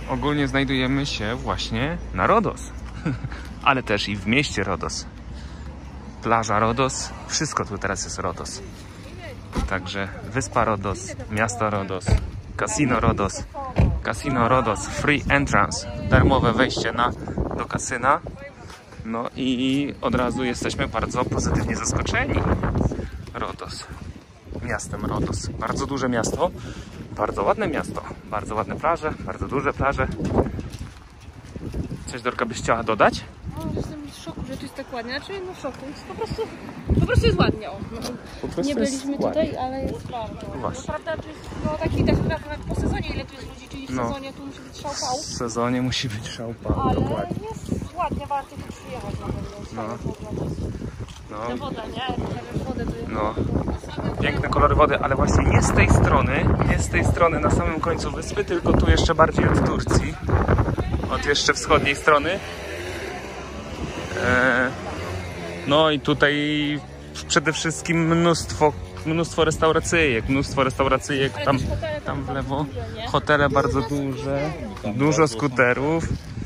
ogólnie znajdujemy się właśnie na Rodos, ale też i w mieście Rodos. Plaża Rodos, wszystko tu teraz jest Rodos. Także wyspa Rodos, miasto Rodos, Casino Rodos, free entrance, darmowe wejście do kasyna. No i od razu jesteśmy bardzo pozytywnie zaskoczeni Rodos, miastem Rodos. Bardzo duże miasto, bardzo ładne miasto, bardzo ładne plaże, bardzo duże plaże. Coś, Dorka, byś chciała dodać? No, jestem w szoku, że tu jest tak ładnie. Znaczy, no w szoku. Jest po prostu jest ładnie. O. No, nie byliśmy tutaj, ale jest bardzo. Właśnie. Prawda, to jest taki też po sezonie, ile tu jest ludzi, czyli w sezonie tu musi być szałpał. W sezonie musi być szałpał, ale dokładnie. jest ładnie, warto tu przyjechać na pewno. No. Ta woda, nie? Wodę to jest... No. Piękne kolory wody, ale właśnie nie z tej strony na samym końcu wyspy, tylko tu jeszcze bardziej od Turcji. Od jeszcze wschodniej strony. No i tutaj przede wszystkim mnóstwo restauracyjek, tam w lewo. Hotele bardzo duże, dużo skuterów.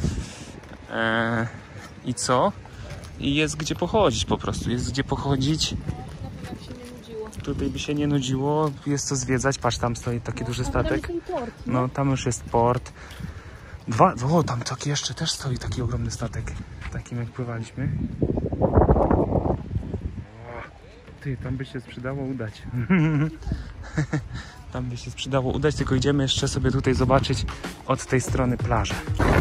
I co? I jest gdzie pochodzić po prostu, jest gdzie pochodzić. Tutaj by się nie nudziło, jest co zwiedzać. Patrz, tam stoi taki duży statek. No, tam już jest port. Tam taki jeszcze też stoi taki ogromny statek. Takim jak pływaliśmy. Ty, tam by się sprzedało udać. Tam by się sprzedało udać, tylko idziemy jeszcze sobie tutaj zobaczyć od tej strony plażę.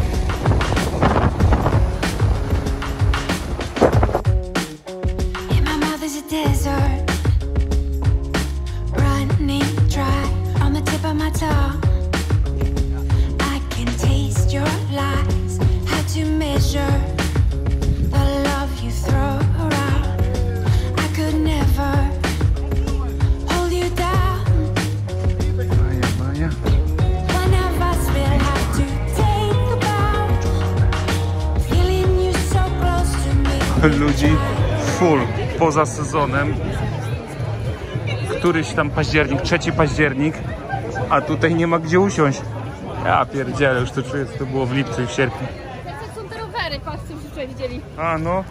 Ludzi full poza sezonem. Któryś tam październik, 3 październik, a tutaj nie ma gdzie usiąść. Ja pierdzielę, już to czuję, co to było w lipcu i w sierpniu. Jak są te rowery, patrzcie, już wczoraj widzieli. A no.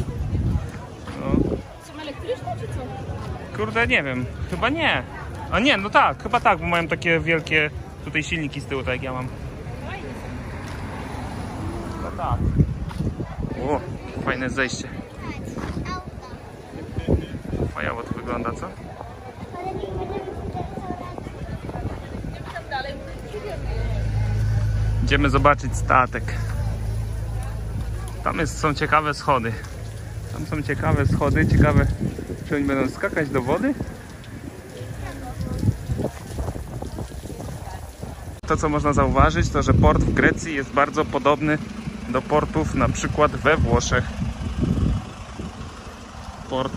Są elektryczne czy co? Kurde, nie wiem, chyba nie. A nie, no tak, chyba tak, bo mają takie wielkie tutaj silniki z tyłu, tak jak ja mam. Chyba tak. O, fajne zejście. Fajało to wygląda, co? Idziemy zobaczyć statek. Tam są ciekawe schody. Ciekawe, czy oni będą skakać do wody? To, co można zauważyć, to że port w Grecji jest bardzo podobny do portów na przykład we Włoszech. Port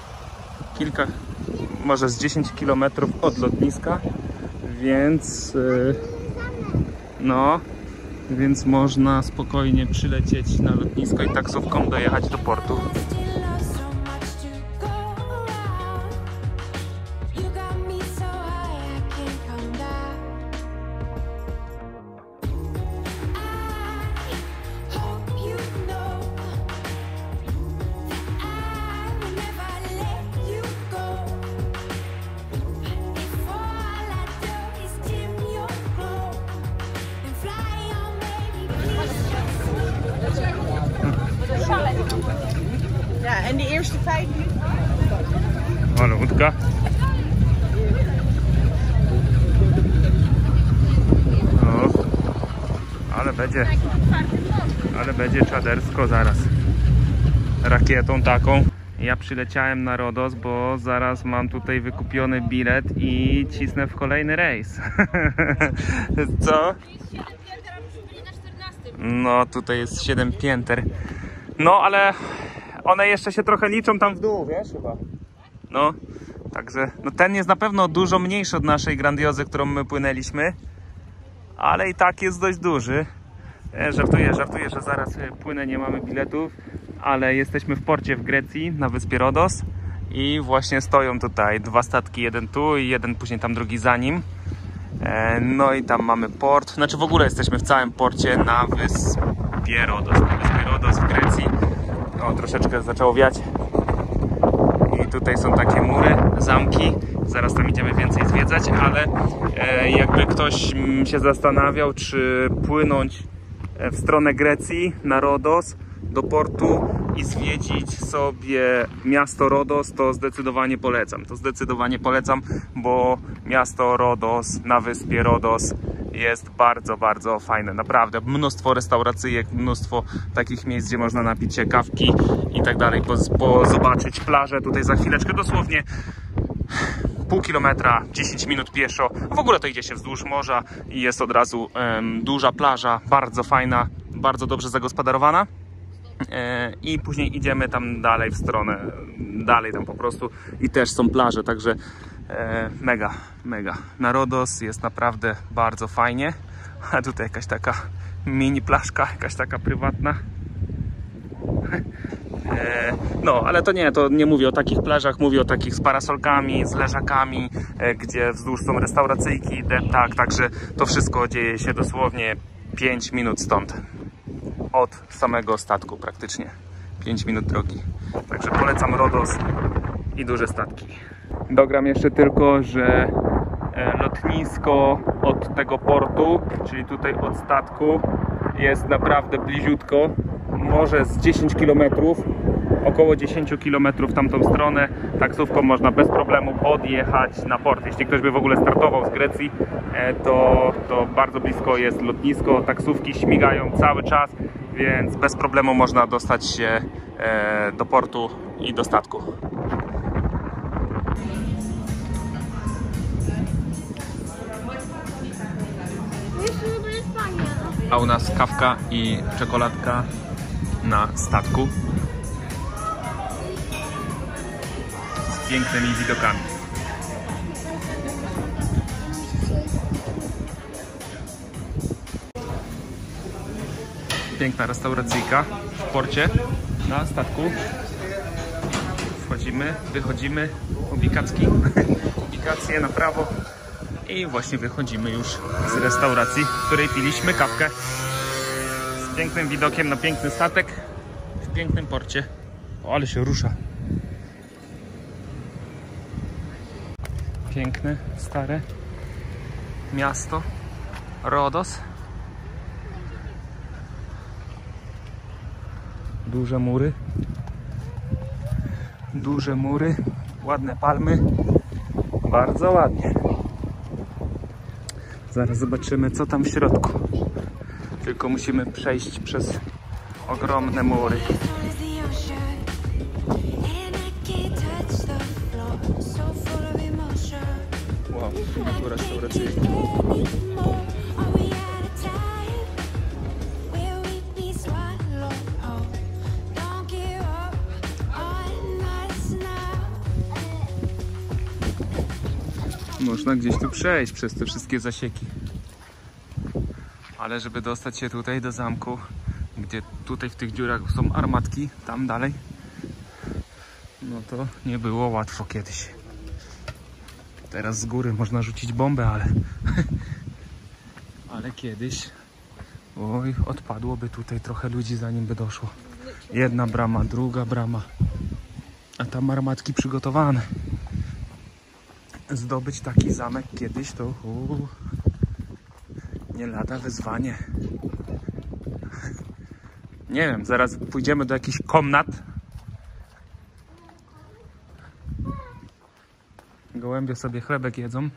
może z 10 km od lotniska, więc więc można spokojnie przylecieć na lotnisko i taksówką dojechać do portu. Ja, en die eerste 5 minuten. Ale łódka. No, ale będzie czadersko zaraz. Rakietą taką. Ja przyleciałem na Rodos, bo zaraz mam tutaj wykupiony bilet i cisnę w kolejny rejs. Co? No, tutaj jest 7 pięter. No, ale one jeszcze się trochę liczą tam w dół, wiesz, chyba. No, także no ten jest na pewno dużo mniejszy od naszej grandiozy, którą my płynęliśmy, ale i tak jest dość duży. Żartuję, że zaraz płynę, nie mamy biletów, ale jesteśmy w porcie w Grecji, na wyspie Rodos i właśnie stoją tutaj 2 statki, jeden tu i jeden później tam drugi za nim. No i tam mamy port, znaczy w ogóle jesteśmy w całym porcie na wyspie Rodos w Grecji. O, troszeczkę zaczęło wiać. I tutaj są takie mury, zamki. Zaraz tam idziemy więcej zwiedzać, ale jakby ktoś się zastanawiał, czy płynąć w stronę Grecji na Rodos do portu i zwiedzić sobie miasto Rodos, to zdecydowanie polecam. Bo miasto Rodos na wyspie Rodos jest bardzo, bardzo fajne. Naprawdę mnóstwo restauracyjek, mnóstwo takich miejsc, gdzie można napić się kawki i tak dalej, zobaczyć plażę. Tutaj za chwileczkę dosłownie pół kilometra, 10 minut pieszo. W ogóle to idzie się wzdłuż morza i jest od razu duża plaża, bardzo fajna, bardzo dobrze zagospodarowana. I później idziemy tam dalej w stronę, dalej tam po prostu i też są plaże, także mega. Na Rodos jest naprawdę bardzo fajnie, a tutaj jakaś taka mini plażka, jakaś taka prywatna. No, ale to nie mówię o takich plażach, mówię o takich z parasolkami, z leżakami, gdzie wzdłuż są restauracyjki, deptak, także to wszystko dzieje się dosłownie 5 minut stąd. Od samego statku praktycznie. 5 minut drogi. Także polecam Rodos i duże statki. Dogram jeszcze tylko, że lotnisko od tego portu, czyli tutaj od statku, jest naprawdę bliziutko. Może z 10 km, około 10 km w tamtą stronę. Taksówką można bez problemu podjechać na port. Jeśli ktoś by w ogóle startował z Grecji, to bardzo blisko jest lotnisko. Taksówki śmigają cały czas, więc bez problemu można dostać się do portu i do statku. A u nas kawka i czekoladka na statku z pięknymi widokami. Piękna restauracyjka w porcie na statku. Wchodzimy, wychodzimy, ubikacje na prawo i właśnie wychodzimy już z restauracji, w której piliśmy kawkę z pięknym widokiem na piękny statek w pięknym porcie. O, ale się rusza. Piękne, stare miasto Rodos. Duże mury, ładne palmy, bardzo ładnie. Zaraz zobaczymy, co tam w środku. Tylko musimy przejść przez ogromne mury. Wow, tu restauracyjka. Można gdzieś tu przejść przez te wszystkie zasieki. Ale żeby dostać się tutaj do zamku, gdzie tutaj w tych dziurach są armatki, tam dalej, no to nie było łatwo kiedyś. Teraz z góry można rzucić bombę, ale kiedyś, oj, odpadłoby tutaj trochę ludzi, zanim by doszło. Jedna brama, druga brama, a tam armatki przygotowane. Zdobyć taki zamek kiedyś to nie lada wyzwanie. Nie wiem, zaraz pójdziemy do jakichś komnat. Gołębie sobie chlebek jedzą.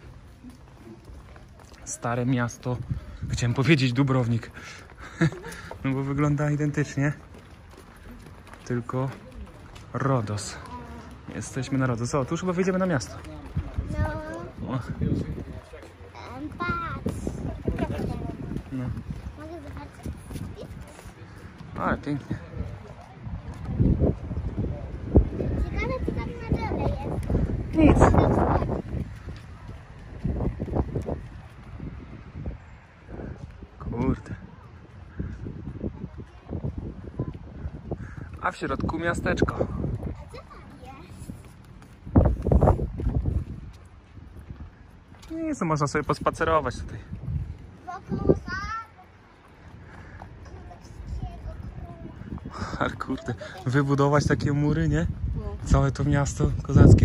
Stare miasto. Chciałem powiedzieć Dubrownik. No bo wygląda identycznie. Tylko Rodos. Jesteśmy na Rodos. O, tu już chyba wyjdziemy na miasto. O. No. Ale pięknie. Ciekawe, co tam na dole jest. Nic. Kurde. A w środku miasteczko. A co tam jest? nic, no można sobie pospacerować tutaj. Wokół sadu. Ale kurde, wybudować takie mury, nie? Całe to miasto kozackie.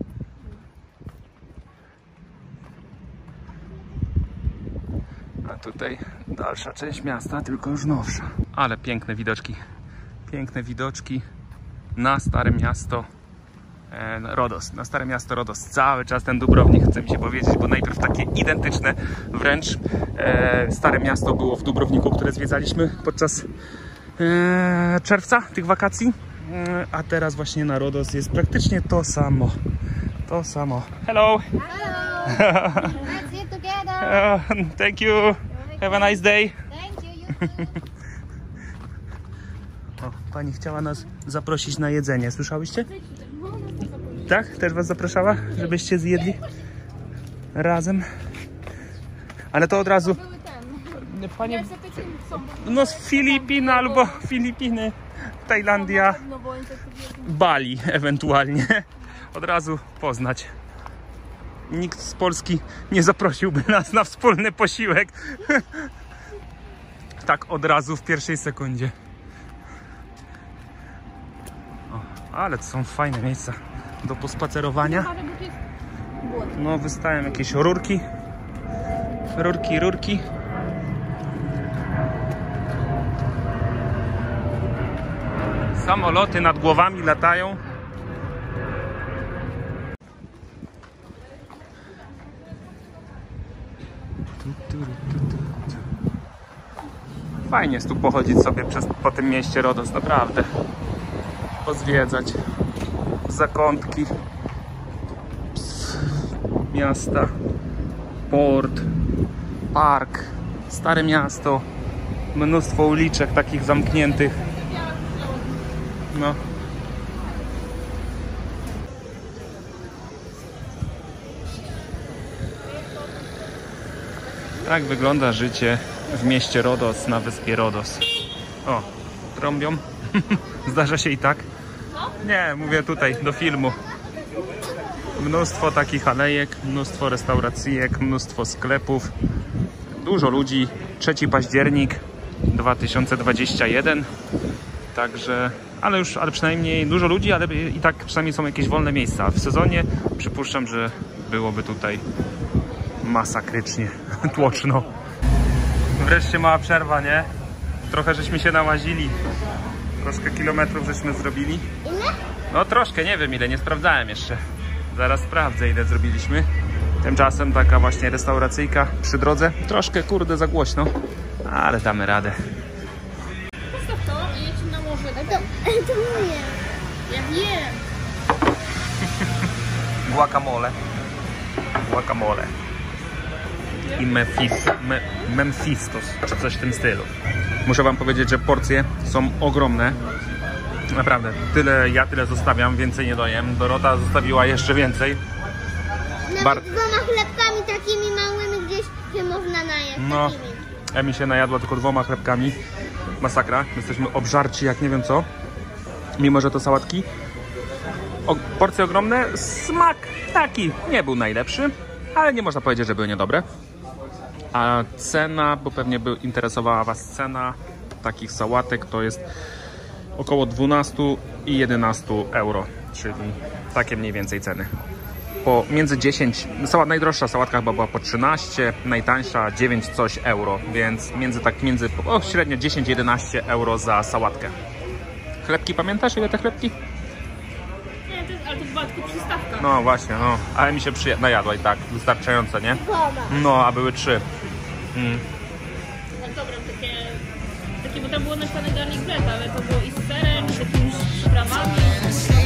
A tutaj dalsza część miasta, tylko już nowsza. Ale piękne widoczki. Piękne widoczki na Stare Miasto Rodos. Na Stare Miasto Rodos. Cały czas ten Dubrownik, chce mi się powiedzieć, bo najpierw takie identyczne wręcz Stare Miasto było w Dubrowniku, które zwiedzaliśmy podczas czerwca tych wakacji. A teraz właśnie na Rodos jest praktycznie to samo. To samo. Hello! Hello. Let's get together. Thank you. Have a nice day. Thank you. You too. O, pani chciała nas zaprosić na jedzenie. Słyszałyście? Tak? Też was zapraszała? Żebyście zjedli razem? Ale to od razu... Panie... No z Filipin albo Filipiny, Tajlandia, Bali ewentualnie. Od razu poznać. Nikt z Polski nie zaprosiłby nas na wspólny posiłek. Tak od razu w pierwszej sekundzie. O, ale to są fajne miejsca do pospacerowania. No wystają jakieś rurki. Rurki. Samoloty nad głowami latają. Fajnie jest tu pochodzić sobie po tym mieście Rodos, naprawdę. Pozwiedzać zakątki miasta, port, park, Stare Miasto, mnóstwo uliczek takich zamkniętych. No. Tak wygląda życie w mieście Rodos, na wyspie Rodos. O, trąbią. Zdarza się i tak. Nie, mówię tutaj do filmu. Mnóstwo takich alejek, mnóstwo restauracyjek, mnóstwo sklepów. Dużo ludzi. 3 październik 2021. Także, ale przynajmniej dużo ludzi, ale i tak przynajmniej są jakieś wolne miejsca. W sezonie przypuszczam, że byłoby tutaj masakrycznie tłoczno. Wreszcie mała przerwa, nie? Trochę żeśmy się namazili. Troszkę kilometrów żeśmy zrobili. Ile? No troszkę, nie wiem ile, nie sprawdzałem jeszcze. Zaraz sprawdzę, ile zrobiliśmy. Tymczasem taka właśnie restauracyjka przy drodze. Troszkę, kurde, za głośno, ale damy radę. Postaw to i jedź na morze. To moje. Ja wiem. Guacamole. I Memphistos, czy coś w tym stylu. Muszę wam powiedzieć, że porcje są ogromne. Naprawdę, tyle zostawiam, więcej nie dojem. Dorota zostawiła jeszcze więcej. Nawet 2 chlebkami takimi małymi gdzieś się można najeść. No, Takimi. Emi się najadła tylko 2 chlebkami. Masakra, jesteśmy obżarci jak nie wiem co. Mimo, że to sałatki. Porcje ogromne, smak taki nie był najlepszy, ale nie można powiedzieć, że były niedobre. A cena, bo pewnie by interesowała was cena takich sałatek, to jest około 12 i 11 euro, czyli takie mniej więcej ceny. Między 10, najdroższa sałatka chyba była po 13, najtańsza 9 coś euro, więc średnio 10-11 euro za sałatkę. Chlebki, pamiętasz ile te chlebki? Nie, ale to była tylko przystawka. No właśnie, no, ale mi się najadła i tak, wystarczająco, nie? No, a były 3. Tak, dobra, takie, bo tam było napisane garlic bread, ale to było i z serem, i z jakimiś przyprawami.